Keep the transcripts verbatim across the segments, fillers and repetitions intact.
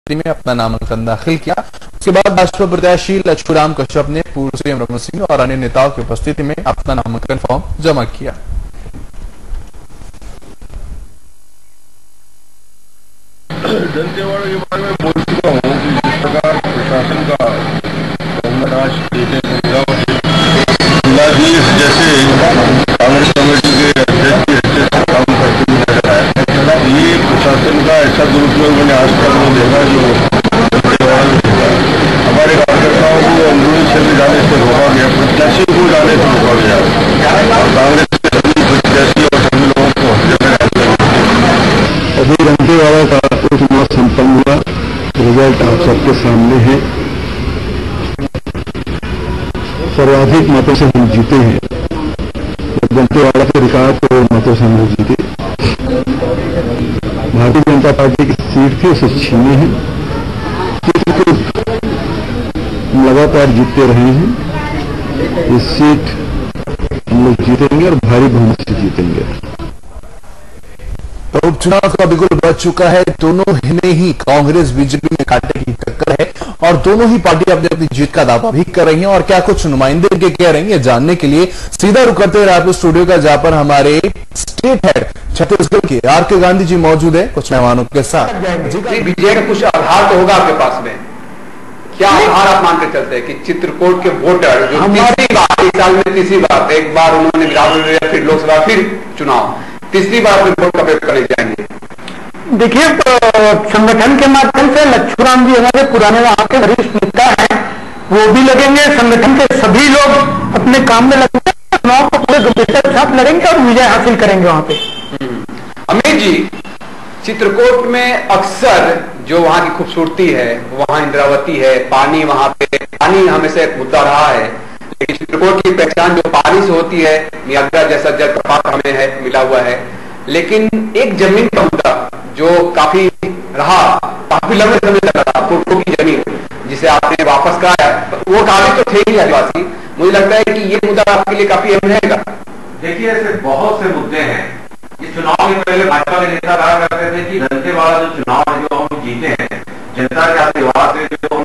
में अपना नामांकन दाखिल किया। उसके बाद भाजपा प्रत्याशी लच्छूराम कश्यप ने पूर्व सीएम रमन सिंह और अन्य नेताओं की उपस्थिति में अपना नामांकन फॉर्म जमा किया। दंतेवाड़ा के बारे में बोल चुका हूँ कि जिस प्रकार प्रशासन का बहुमताज जैसे कांग्रेस कमेटी के अध्यक्ष की हैसियत से काम करते हुए नजर आया, ये प्रशासन का ऐसा दुरुपयोग मैंने आज तक नहीं देखा जो दंतेवाड़ा में देखा। हमारे कार्यकर्ताओं को अंदरूनी क्षेत्र जाने से रोका गया, प्रत्याशी को जाने से रोका गया और कांग्रेस के सभी प्रत्याशी और सभी लोगों को अभी दंतेवाड़ा का उपचुनाव संपन्न हुआ, रिजल्ट आप सबके सामने है। सर्वाधिक मतों से हम जीते हैं। दंतेवाड़ा के रिकॉर्ड करोड़ मतों से हम लोग जीते। भारतीय जनता पार्टी की सीट थी, उसे छीने हैं। चित्रकूट हम लगातार जीतते रहे हैं। इस सीट हम लोग जीतेंगे और भारी बहुमत से जीतेंगे। तो उपचुनाव का बिगुल बच चुका है। दोनों ने ही कांग्रेस बीजेपी में कांटे की टक्कर है और दोनों ही पार्टी अपनी अपनी जीत का दावा भी कर रही हैं। और क्या कुछ नुमाइंदे के कह रही हैं, जानने के लिए सीधा रुक करते हैं रायपुर स्टूडियो का, जहां पर हमारे स्टेट हेड छत्तीसगढ़ के आर के गांधी जी मौजूद है कुछ मेहमानों के साथ। जी विजय का कुछ आधार तो होगा आपके पास में, क्या आधार आप मान के चलते हैं कि चित्रकूट के वोटर जो तीसरी बार, एक साल में तीसरी बार, एक बार उन्होंने विधानसभा लिया, फिर लोकसभा, फिर चुनाव, तीसरी बार फिर वोट का प्रयोग करने जाएंगे? देखिए, संगठन के माध्यम से लच्छूराम जी हमारे पुराने वहां के वरिष्ठ नेता हैं, वो भी लगेंगे। संगठन के सभी लोग अपने काम में लगेंगे, चुनाव को पूरे गंभीरता के साथ लड़ेंगे और विजय हासिल करेंगे वहां पे। अमित जी, चित्रकूट में अक्सर जो वहां की खूबसूरती है, वहां इंद्रावती है, पानी, वहां पे पानी हमेशा एक मुद्दा रहा है, लेकिन चित्रकूट की पहचान जो पानी से होती है, नियाग्रा जैसा जलप्रपात हमें है मिला हुआ है। लेकिन एक जमीन का मुद्दा जो काफी रहा, काफी लंबे समय तक रहा, फुटको की जमीन जिसे आपने वापस कराया, वो काफी तो थे ही आदिवासी। मुझे लगता है कि ये मुद्दा आपके लिए काफी अहम रहेगा। देखिए, ऐसे बहुत से मुद्दे हैं। इस चुनाव के पहले भाजपा के नेता कहा करते थे कि दंतेवाड़ा जो चुनाव है जो हम जीते हैं, जनता के आशीर्वाद से जो हम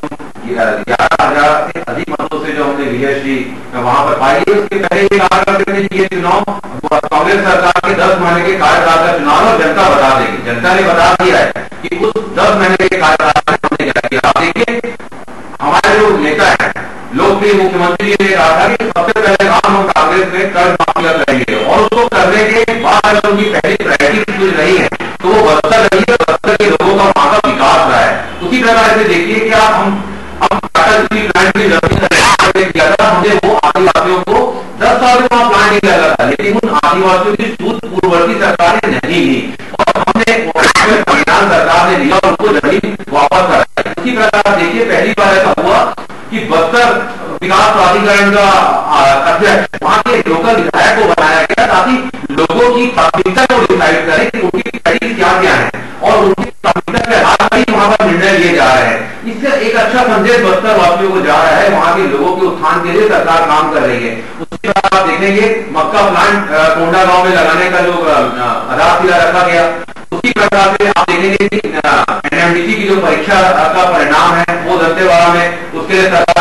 ग्यारह हजार से अधिक मतों से जो हमने विजयश्री वहां पर पाई है, उसके पहले ये कहा करते थे कि ये चुनाव कांग्रेस सरकार के दस महीने के कार्यकाल का चुनाव और जनता बता देगी। जनता ने बता दिया है कि उस दस महीने के कार्यकाल में हमने क्या किया। देखिए, हमारे जो नेता है, लोकप्रिय मुख्यमंत्री ने कहा था कि सबसे पहले काम हम कांग्रेस में कर्ज माफिया करेंगे और उसको करने के बाद अगर उनकी पहली प्रायोरिटी कुछ रही है तो वो बस्तर रही है, बस्तर के लोगों का वहां का विकास रहा है। उसी प्रकार से देखिए कि आप हम हम प्लांट की किया था, हमने वो आदिवासियों को दस साल में वहां प्लांट नहीं लगा था, लेकिन उन आदिवासियों की सूद पूर्ववर्ती सरकारें नहीं ली और हमने संविधान सरकार ने लिया और उनको जमीन वापस कराई। इसी प्रकार देखिए, पहली बार ऐसा हुआ कि बस्तर विकास प्राधिकरण का अध्यक्ष वहां के लोकल विधायक को बनाया गया ताकि लोगों की प्राथमिकता को डिसाइड करें कि उनकी प्रायोरिटी क्या क्या है और उनकी प्राथमिकता के आधार पर ही वहां पर निर्णय लिए जा रहे हैं। इससे एक अच्छा संदेश बस्तर वासियों को जा रहा है, वहां के लोगों के उत्थान के लिए सरकार काम कर रही है। उसके बाद आप देखेंगे मक्का प्लांट कोंडा गांव में लगाने का जो आधारशिला रखा गया, उसी प्रकार से आप देखेंगे कि एनएमडीसी की जो परीक्षा का परिणाम है वो दंतेवाड़ा में, उसके लिए सरकार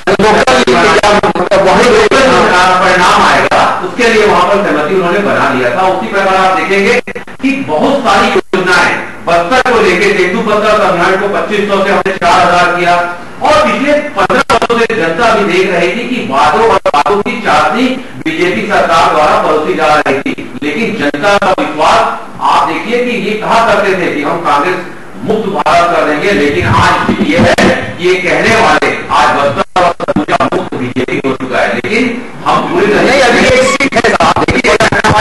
परिणाम आएगा, उसके लिए वहां पर सहमति उन्होंने बना लिया था। उसी प्रकार आप देखेंगे कि बहुत सारी योजनाएं बस्तर को लेकर तेंदु पत्ता तमिलनाडु को पच्चीस सौ से हमने चार हजार किया और पिछले पंद्रह वर्षों से जनता भी देख रही थी कि वादों और वादों की चाशनी बीजेपी सरकार द्वारा परोसी जा रही थी, लेकिन जनता का विश्वास आप देखिए कि ये कहा करते थे कि हम कांग्रेस मुक्त भारत कर देंगे, लेकिन आज ये है कि ये कहने वाले आज बस्तर और समूचा मुक्त बीजेपी हो चुका है, लेकिन हम पूरी नहीं अभी एक सीट है साहब। देखिए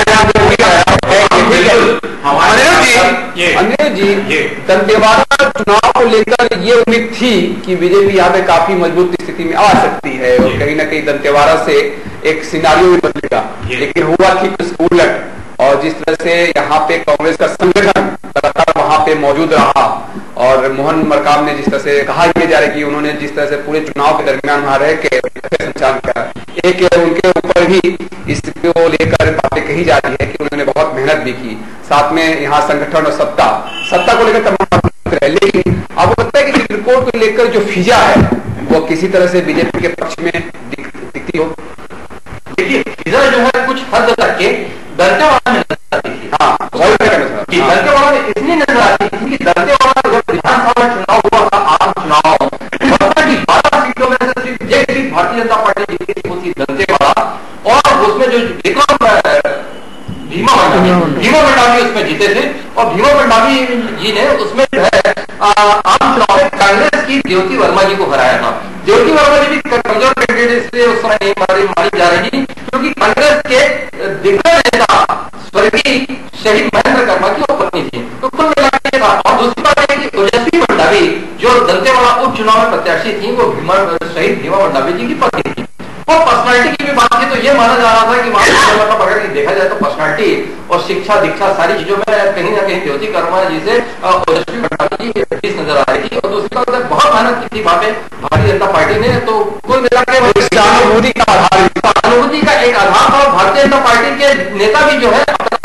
अनिल जी, दंतेवाड़ा चुनाव को लेकर ये उम्मीद थी कि बीजेपी यहाँ पे काफी मजबूत स्थिति में आ सकती है और कहीं ना कहीं दंतेवाड़ा से एक सिनारियो भी बदलेगा, लेकिन हुआ कि कुछ उलट। और जिस तरह से यहाँ पे कांग्रेस का संगठन लगातार वहां पे मौजूद रहा और मोहन मरकाम ने जिस तरह से कहा यह जा रहा है कि उन्होंने जिस तरह से पूरे चुनाव के दरमियान वहां रह के संचालन किया, एक उनके ऊपर भी इसको लेकर बातें कही जा रही है कि उन्होंने बहुत मेहनत भी की, साथ में यहाँ संगठन और सत्ता सत्ता को लेकर तमाम है, लेकिन आपको लगता है कि चित्रकूट को लेकर जो फिजा है वो किसी तरह से बीजेपी के पक्ष में दिख, दिखती हो? देखिए, फिजा जो है कुछ हद तक के दंतेवाड़ा में नजर आती थी। हाँ, वही कहना कि दंतेवाड़ा में इसलिए नजर आती थी कि दंतेवाड़ा जब विधानसभा चुनाव हुआ था, आम चुनाव, की बारह सीटों में से सिर्फ एक सीट भारतीय जनता पार्टी जीती थी, वो थी दंतेवाड़ा, और उसमें जो विक्रम भीमा मंडावी भीमा मंडावी उसमें जीते थे, और भीमा मंडावी जी ने उसमें जो है आम चुनाव में कांग्रेस की ज्योति वर्मा जी को हराया था। ज्योति वर्मा जी भी कमजोर कैंडिडेट इसलिए उस समय नहीं मारी मानी जा रही क्योंकि कांग्रेस के दिग्गज नेता स्वर्गीय शहीद महेंद्र कर्मा की वो पत्नी थी। तो कुल मिलाकर ये था। और दूसरी बात है कि ओजस्वी मंडावी जो दंतेवाड़ा उपचुनाव में प्रत्याशी थी, वो भीमा शहीद भीमा मंडावी जी की पत्नी थी। और पर्सनालिटी की भी बात की तो ये माना जा रहा था कि वहां मतलब अगर देखा जाए तो पर्सनालिटी और शिक्षा दीक्षा सारी चीजों में कहीं ना कहीं ज्योति कर्मा जी से ओजस्वी मंडावी जी नजर आ रही थी। और दूसरी बात बहुत मेहनत की थी वहां पे भारतीय जनता पार्टी ने। तो कुल मिलाकर सहानुभूति का आधार सहानुभूति का एक आधार था। भारतीय जनता पार्टी के नेता भी जो है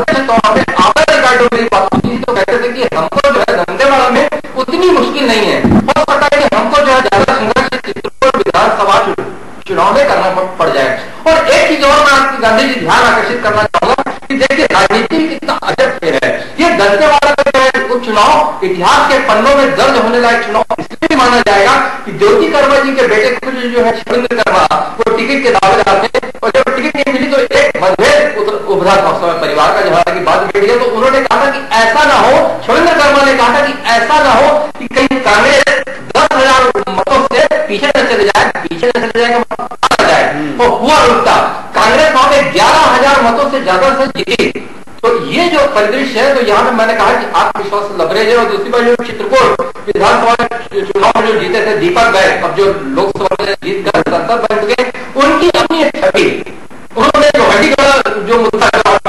तो कहते थे कि हमको जो है दंतेवाड़ा में उतनी मुश्किल नहीं है, हो सकता है कि हमको जो है ज्यादा संघर्ष चित्रकूट विधानसभा चुनाव में करना पड़ जाए। और एक चीज और मैं गांधी जी ध्यान आकर्षित करना चाहूंगा कि देखिए राजनीति में कितना अजब खेल है। ये दंतेवाड़ा का जो है उपचुनाव इतिहास के पन्नों में दर्ज होने लायक चुनाव इसलिए भी माना जाएगा कि ज्योति कर्मा जी के बेटे कुछ जो है शैलेंद्र कर्मा वो टिकट के दावेदार थे, और जब टिकट नहीं मिली तो एक मतभेद उभरा था समय परिवार का, जहां की बात बैठ गई। तो उन्होंने कहा था कि ऐसा ना हो, शैलेंद्र कर्मा ने कहा था कि ऐसा ना हो कि कहीं कांग्रेस दस हजार मतों से पीछे न चले जाए, पीछे न चले जाए जाए। तो हुआ उल्टा, कांग्रेस वहां पे ग्यारह हजार मतों से ज्यादा से जीती। तो ये जो परिदृश्य है, तो यहाँ पे मैंने कहा कि आत्मविश्वास लबरेज है। और दूसरी बात जो चित्रकूट विधानसभा चुनाव में जो जीते थे दीपक गए, अब जो लोकसभा में जीत कर संसद बन चुके, उनकी अपनी छवि, उन्होंने जो हड्डी का जो मुद्दा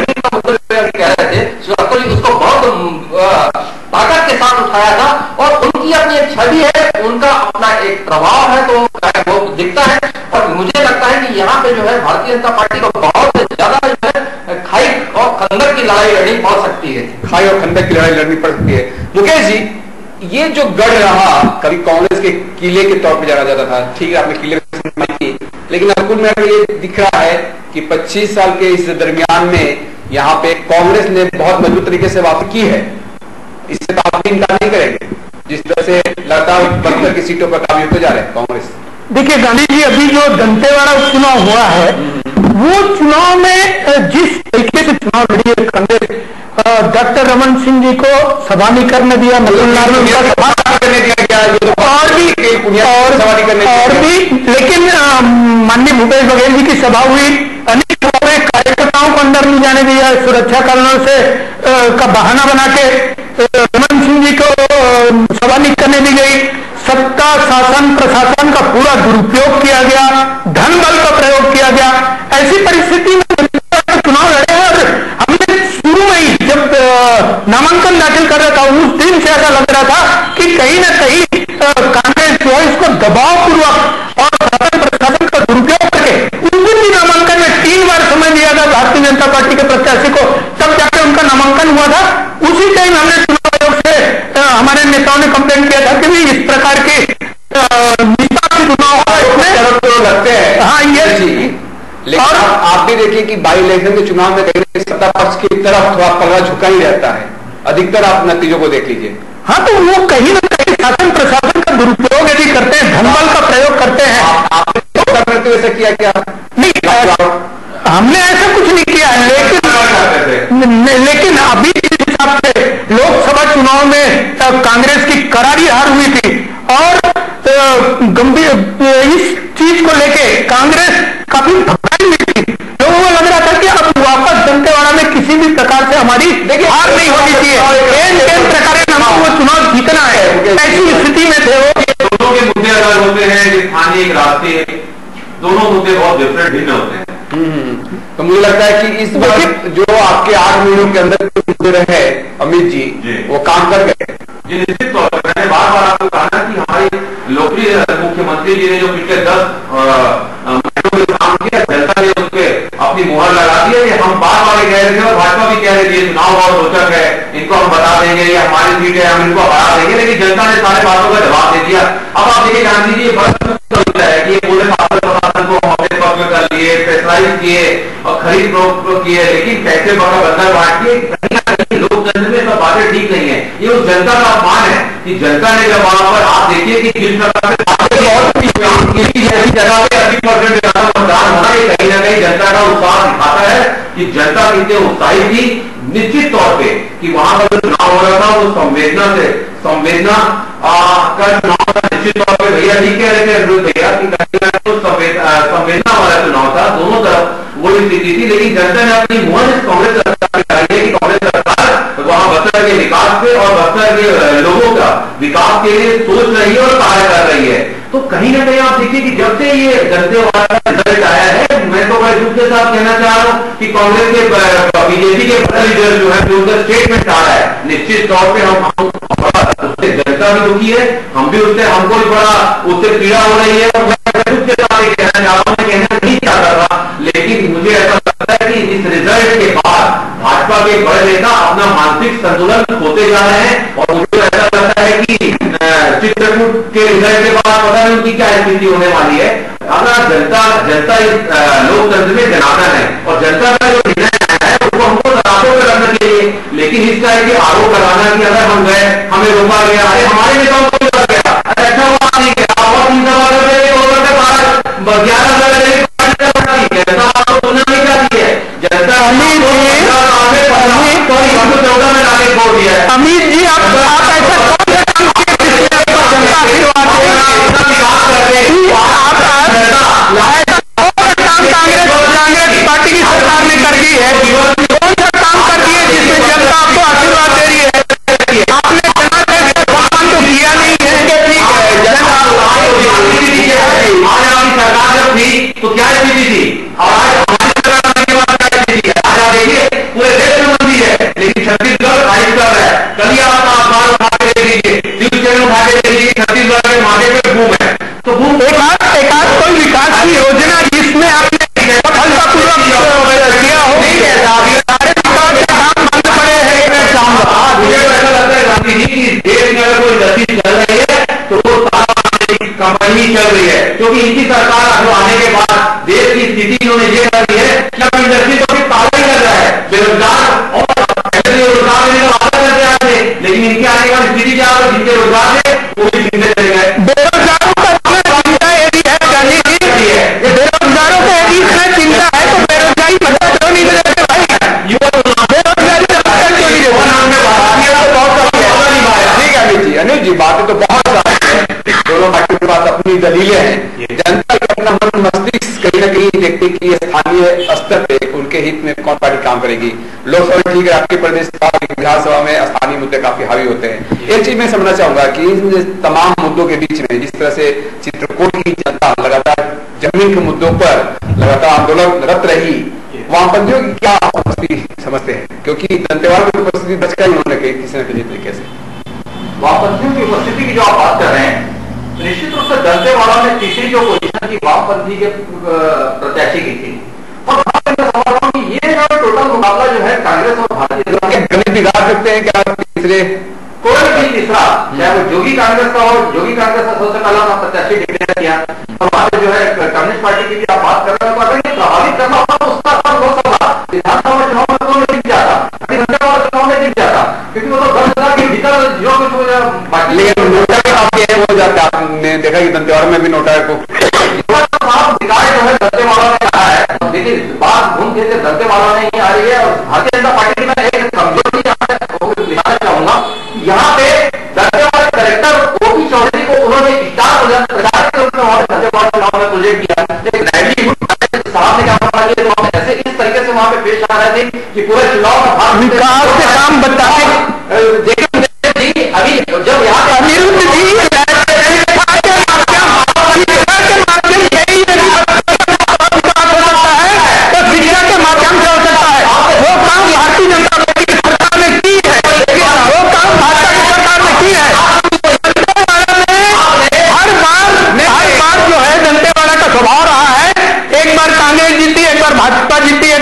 कह रहे थे सुरक्षित जी, उसको बहुत ताकत के साथ उठाया था। और उनकी अपनी एक छवि है, उनका अपना एक प्रभाव है, तो वो दिखता है। और मुझे लगता है कि यहाँ पे जो है भारतीय जनता पार्टी को बहुत ज्यादा जो है खाई और खंडक की लड़ाई लड़नी पड़ सकती है। खाई और खंडक की लड़ाई लड़नी पड़ सकती है। मुकेश जी, ये जो गढ़ रहा कभी कांग्रेस के किले के तौर पर जाना जाता था, ठीक है आपने किले की, लेकिन अब कुल मिलाकर ये दिख रहा है कि पच्चीस साल के इस दरमियान में यहाँ पे कांग्रेस ने बहुत मजबूत तरीके से वापसी की है। इससे तो आप भी इनकार नहीं करेंगे जिस तरह से लगातार बहत्तर की सीटों पर कामयाब होते जा रहे हैं कांग्रेस। देखिए गांधी जी, अभी जो दंतेवाड़ा उपचुनाव हुआ है वो चुनाव में जिस तरीके से चुनाव लड़ी है कांग्रेस, डॉक्टर रमन सिंह जी को सभा नहीं करने दिया, मल्लनार में उनका सभा करने दिया गया, और भी और, और भी लेकिन माननीय भूपेश बघेल जी की सभा हुई, अनेक कार्यकर्ताओं को अंदर नहीं जाने दिया, सुरक्षा कारणों से आ, का बहाना बना के रमन सिंह जी को सभा नहीं करने दी गई। सत्ता शासन प्रशासन का पूरा दुरुपयोग किया गया, धन बल का प्रयोग किया गया। ऐसी परिस्थिति में चुनाव लड़े हैं। और हमने शुरू में ही जब नामांकन दाखिल कर रहा था उस दिन से ऐसा लग रहा था कि कहीं ना कहीं कांग्रेस जो है इसको दबाव पूर्वक और शासन प्रशासन का दुरुपयोग करके उस दिन भी नामांकन में तीन बार समय दिया था भारतीय जनता पार्टी के प्रत्याशी को, तब जाकर उनका नामांकन हुआ था। उसी टाइम हमने चुनाव आयोग से हमारे नेताओं ने कंप्लेंट किया था कि भी इस प्रकार के चुनाव लगते हैं। हाँ ये लेकिन और आप भी देखिए कि बाई इलेक्शन के चुनाव में कहीं सत्ता पक्ष की तरफ थोड़ा पल्ला झुका ही रहता है, अधिकतर आप नतीजों को देख लीजिए। हाँ, तो वो कहीं ना कहीं शासन प्रशासन का दुरुपयोग यदि करते हैं, धनबल का प्रयोग करते हैं। आपने करते हुए किया क्या? नहीं, हमने ऐसा कुछ नहीं किया है, लेकिन लेकिन अभी जिस हिसाब से लोकसभा चुनाव में कांग्रेस की करारी हार हुई थी और गंभीर इस चीज को लेके कांग्रेस काफी भड़काई हुई थी, लोगों को लग रहा था कि अब वापस दंतेवाड़ा में किसी भी प्रकार से हमारी हार नहीं होनी चाहिए, प्रकार हमको वो चुनाव जीतना है। ऐसी स्थिति में थे वो। दोनों के मुद्दे अलग होते हैं, स्थानीय रास्ते, दोनों मुद्दे बहुत डिफरेंट भिन्न होते हैं। तो मुझे लगता है कि इस बार जो आपके आठ महीनों के अंदर मुद्दे रहे अमित जी, जी वो काम कर गए। जी निश्चित तौर पर मैंने बार बार आपको कहा कि हमारी लोकप्रिय मुख्यमंत्री जी ने जो पिछले दस महीनों में काम किया, जनता ने उसके अपनी मुहर लगा दी है कि हम बार बार कह रहे थे और भाजपा भी कह रही थी चुनाव बहुत रोचक है, इनको हम बता देंगे, ये हमारी सीट है, हम इनको हरा देंगे, लेकिन जनता ने सारे बातों का जवाब दे दिया। अब आप देखिए गांधी जी बड़ा है कि ये पूरे प्रशासन को हम अपने पक्ष में कर लिए, प्रेशराइज किए और खरीद फरोख्त किए, लेकिन पैसे बड़ा बंधन बांट के कहीं ना कहीं लोकतंत्र में सब बातें ठीक नहीं है। ये उस जनता का अपमान है कि जनता ने जब वहां पर आप देखिए कि किस प्रकार से ऐसी जगह पे अस्सी परसेंट मतदान होना, ये कहीं ना कहीं जनता का उत्साह दिखाता है कि जनता कितने उत्साहित थी। निश्चित तौर पे कि वहां पर जो चुनाव हो रहा था वो संवेदना से संवेदना का चुनाव था। निश्चित तौर पे भैया ठीक कह रहे थे भैया कि संवेदना वाला चुनाव था, दोनों तरफ वो स्थिति थी, लेकिन जनता ने अपनी मुहर कांग्रेस सरकार पे डाली है कि कांग्रेस सरकार वहां बस्तर के विकास पे और बस्तर के लोगों का विकास के लिए सोच रही है और कार्य कर रही है। तो कहीं ना कहीं आप देखिए कि जब से ये दंतेवाड़ा रिजल्ट आया है, मैं तो बड़े दुख के साथ कहना चाह रहा हूं कि कांग्रेस के बीजेपी के बड़ा लीडर जो है जो उनका स्टेटमेंट आ रहा है, निश्चित तौर पे हम उससे जनता भी दुखी है, हम भी उससे हमको भी बड़ा उससे पीड़ा हो रही है। और मैं दुख के साथ ये कहना चाह रहा हूं, मैं कहना नहीं चाह रहा, लेकिन मुझे ऐसा लगता है कि इस रिजल्ट के बाद भाजपा के बड़े नेता अपना मानसिक संतुलन खोते जा रहे हैं। और मुझे ऐसा लगता है कि चित्रकूट के रिजल्ट के बाद पता नहीं उनकी क्या स्थिति होने वाली है। अगर जनता जनता इस लोकतंत्र में जनार्दन है और जनता का जो निर्णय है उसको हमको तराजू में रखना चाहिए, लेकिन इस तरह के आरोप लगाना कि अगर हम गए हमें रोका गया, अरे हमारे नेताओं को रोका गया, अरे अच्छा बात नहीं गया और तीन सौ ग्यारह जनता आपको सुनना नहीं चाहती है। जनता चौदह में लाके छोड़ दिया है। अमित जी आप कांग्रेस पार्टी की सरकार ने कर दी है, कौन सा काम कर दिए जिसमें जनता आपको आशीर्वाद दे रही है? आपने काम तो किया नहीं है। आज आपकी सरकार जब थी तो क्या स्थिति थी और आज हमारी सरकार आने के बाद क्या स्थिति है? आज आप देखिए पूरे देश में मंदी है, लेकिन छत्तीसगढ़ फाइव कर रहा है। कल ही आप अखबार उठा के देख लीजिए, न्यूज चैनल उठा के देख लीजिए, छत्तीसगढ़ के मार्केट में बूम है। तो बूम एक एकाध कोई विकास की योजना जिसमें आपने सफलतापूर्वक किया हो, नहीं ऐसा सारे विकास के काम बंद पड़े हैं। मैं चाहूंगा मुझे ऐसा लगता है गांधी जी की देश में अगर कोई इंडस्ट्री चल रही है तो वो कंपनी चल रही है, क्योंकि इनकी सरकार जो आने के बाद देश की स्थिति इन्होंने ये कर दी है कि अब इंडस्ट्री तो ताला ही कर रहा है, बेरोजगार और रोजगार देने का वादा करते आए थे, लेकिन इनके आने का स्थिति क्या है? जिनके रोजगार है वो भी चिंतित चले गए। बेरोजगारों का चिंता यदि है गांधी जी, बेरोजगारों को यदि इसमें चिंता है तो बेरोजगारी भत्ता क्यों नहीं दे रहे भाई? बेरोजगारी भत्ता क्यों नहीं दे रहे? ठीक है अनिल जी, अनिल जी बातें तो बहुत सारी हैं, दोनों पार्टियों के पास अपनी दलीलें हैं। जनता अपना मन मस्तिष्क कहीं ना कहीं देखती कि स्थानीय स्तर पे उनके हित में कौन पार्टी काम करेगी। लोकसभा ठीक है, आपके प्रदेश विधानसभा में स्थानीय मुद्दे काफी हावी होते हैं। एक चीज मैं समझना चाहूंगा कि इन तमाम मुद्दों के बीच में जिस तरह से चित्रकूट की जनता लगातार जमीन के मुद्दों पर लगातार आंदोलनरत रही, वामपंथियों की क्या उपस्थिति समझते हैं? क्योंकि दंतेवाड़ा की उपस्थिति बचकर उन्होंने कही किसी न किसी तरीके से वामपंथियों की उपस्थिति की जो आप बात कर रहे हैं, निश्चित रूप से दंतेवाड़ा में तीसरी जो पोजीशन की वामपंथी के प्रत्याशी की थी, और ये जो टोटल मुकाबला जो है कांग्रेस और भारतीय गणित बिगाड़ सकते हैं क्या तीसरे? कोई भी तीसरा, चाहे वो जोगी कांग्रेस का हो, जोगी कांग्रेस का सबसे पहला प्रत्याशी डिक्लेयर किया, और वहां से जो है कम्युनिस्ट पार्टी की भी आप बात कर रहे हो, तो अगर ये प्रभावित करना होता तो उसका काम लोकसभा विधानसभा चुनाव में तो जीत जाता, दंतेवाड़ा चुनाव में जीत जाता, क्योंकि वो तो दस हजार के भीतर जो कुछ लेकिन नोटा काफी हो जाता है। आपने देखा कि दंतेवाड़ा में भी नोटा को बिगाड़ जो है दंतेवाड़ा ने कहा है। देखिए बात घूम फिर के दंतेवाड़ा में ही आ रही है, और भारतीय जनता पार्टी की मैं एक कमजोरी दिखाना चाहूंगा। यहाँ पे दंतेवाड़ा कलेक्टर ओपी चौधरी को उन्होंने स्टार प्रचार के रूप में वहां दंतेवाड़ा चुनाव में प्रोजेक्ट किया, लेकिन साहब ने क्या कहा कि वहां ऐसे इस तरीके से वहां पे पेश आ रहे थे कि पूरे चुनाव का भाग विकास के काम बताए। अभी जब यहाँ अनिरुद्ध जी भाजपा जीती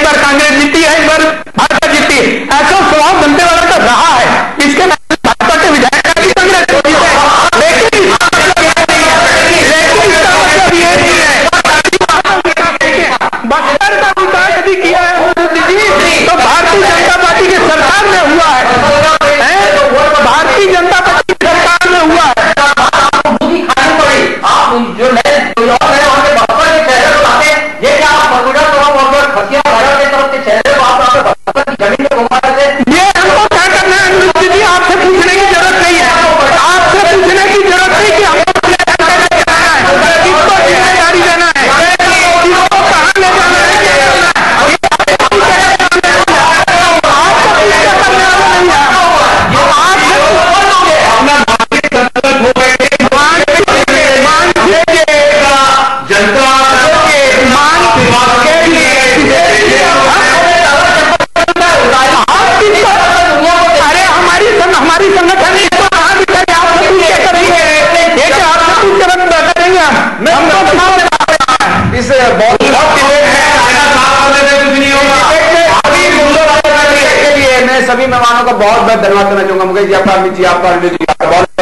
मैं इस बहुत कुछ नहीं होगा। के लिए मैं सभी मेहमानों का बहुत बहुत धन्यवाद करना चाहूंगा। मुकेश जी आपका, अमित जी आपका, अनिल जी आपका बहुत